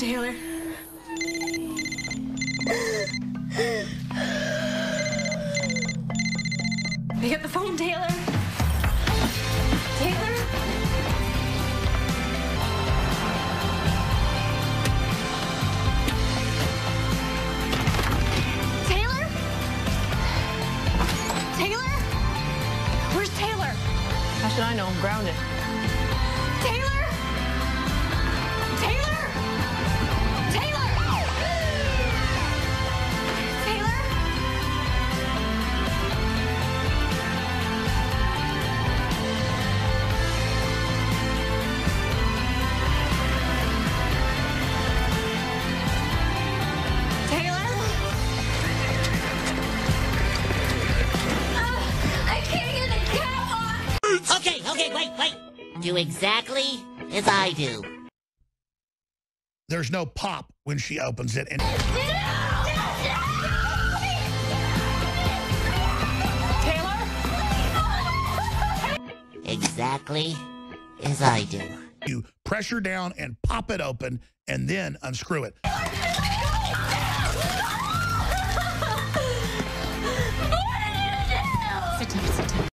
Taylor. Pick up the phone, Taylor. Taylor? Taylor? Taylor? Where's Taylor? How should I know? I'm grounded. Taylor? Taylor? Taylor? Taylor? Taylor? I can't get the cap on! Okay, wait. Do exactly as I do. There's no pop when she opens it. And Taylor? Exactly as I do. you press her down and pop it open and then unscrew it. Sit down.